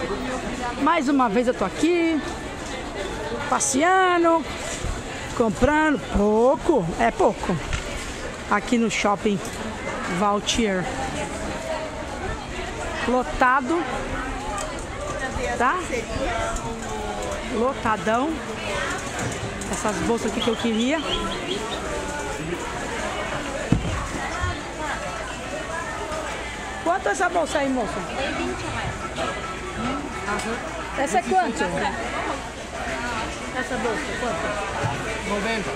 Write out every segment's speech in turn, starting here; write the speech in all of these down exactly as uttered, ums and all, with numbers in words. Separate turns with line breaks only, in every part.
Mais uma vez eu tô aqui, passeando, comprando pouco, é pouco, aqui no shopping Valtier. Lotado, tá? Lotadão. Essas bolsas aqui que eu queria. Quanto é essa bolsa aí, moça?
Tem vinte a mais.
Uhum. Essa é quanto? Essa bolsa, quanto?
noventa.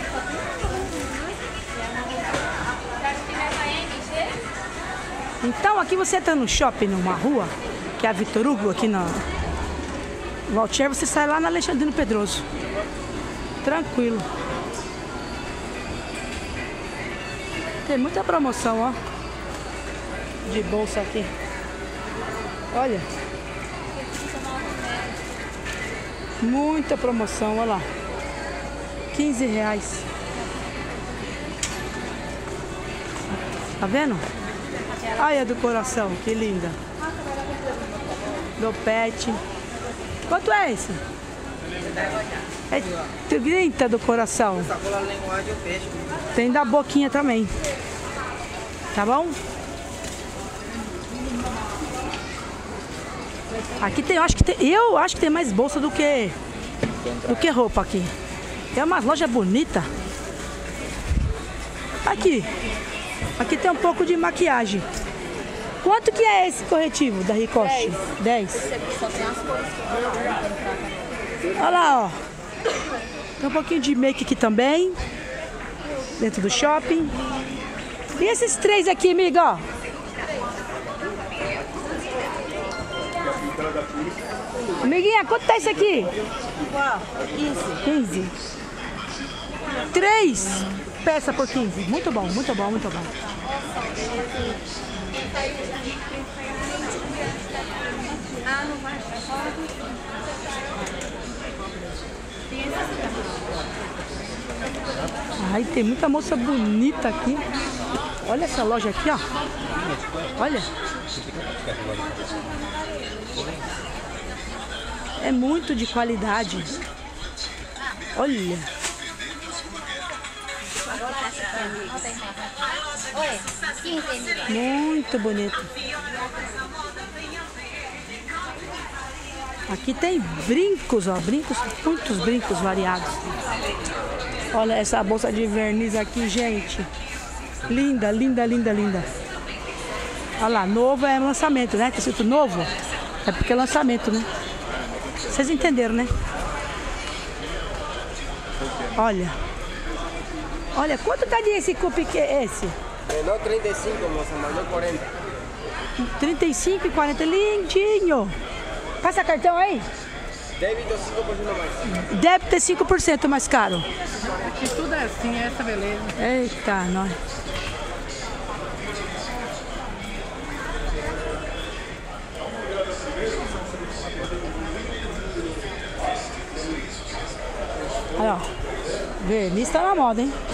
Então aqui você tá no shopping, numa rua, que é a Vitor Hugo, aqui na Valtier, você sai lá na Alexandrino Pedroso. Tranquilo. Tem muita promoção, ó, de bolsa aqui. Olha. Muita promoção, olha lá. quinze reais. Tá vendo? Olha a do coração, que linda. Do pet. Quanto é esse? É trinta do coração. Tem da boquinha também. Tá bom? Aqui tem, eu acho que tem, eu acho que tem mais bolsa do que do que roupa aqui. Tem umas lojas bonitas. Aqui. Aqui tem um pouco de maquiagem. Quanto que é esse corretivo da Ricoche? dez.
Esse aqui só tem as cores que eu vou
Olha lá, ó. Tem um pouquinho de make aqui também. Dentro do shopping. E esses três aqui, amiga, ó. Amiguinha, quanto tá isso aqui?
quinze.
quinze. Três peças por quinze. Muito bom, muito bom, muito bom.
Ah, não vai.
Ai, tem muita moça bonita aqui. Olha essa loja aqui, ó. Olha. É muito de qualidade. Olha.
Oi, quinze.
Muito bonito. Aqui tem brincos, ó. Brincos, muitos brincos variados. Olha essa bolsa de verniz aqui, gente. Linda, linda, linda, linda. Olha lá, novo é lançamento, né? Tá escrito novo? É porque é lançamento, né? Vocês entenderam, né? Olha. Olha, quanto tá de esse cup que é esse?
Menor trinta e cinco, moça, maior quarenta.
trinta e cinco e quarenta, lindinho. Passa cartão aí?
Débito cinco por cento mais.
Deve ter cinco por cento mais caro.
Aqui tudo é assim, é essa beleza.
Eita, nós. Olha, ó. Verniz tá na moda, hein?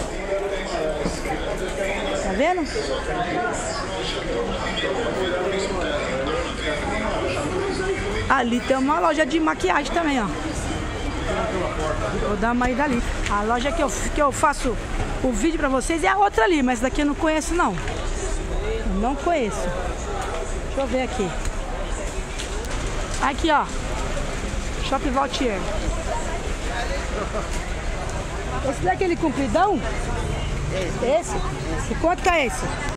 Tá vendo? Ali tem uma loja de maquiagem também, ó. Vou dar uma ida ali. A loja que eu, que eu faço o vídeo pra vocês é a outra ali, mas daqui eu não conheço, não. Eu não conheço. Deixa eu ver aqui. Aqui, ó. Shopping Valtier. Esse daquele compridão? Esse? E quanto que é esse?